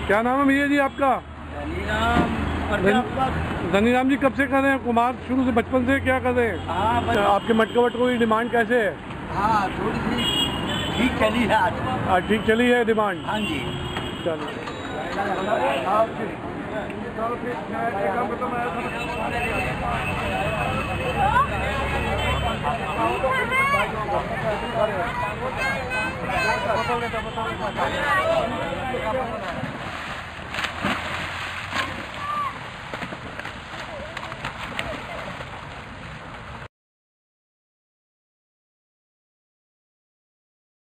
क्या नाम है भैया जी आपका? धनीराम जी, कब से कर रहे हैं कुमार? शुरू से बचपन से क्या कर रहे हैं? हाँ, आपके मटके वटकों की डिमांड कैसे है? हाँ, थोड़ी सी ठीक चली है आज। ठीक चली है डिमांड? हाँ जी। चलो बता